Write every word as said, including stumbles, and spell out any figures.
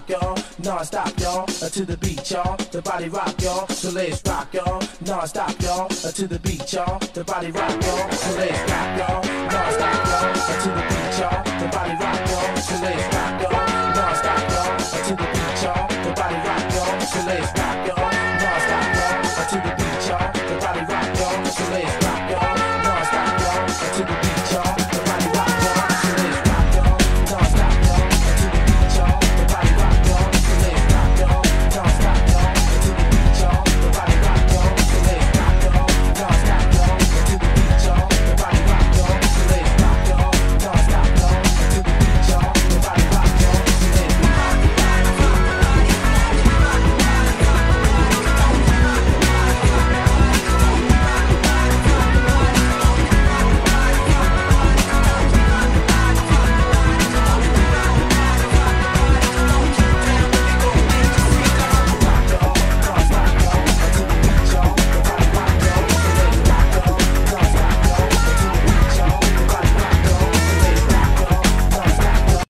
rock, y'all, non-stop, y'all, uh, to the beat, y'all, the body rock, y'all, so let's rock, y'all, non-stop, y'all, uh, to the beat, y'all, the body rock, y'all, so let's rock, y'all, non-stop, y'all, uh, to the beat, y'all, the body rock, y'all, so let's rock, y'all, non-stop,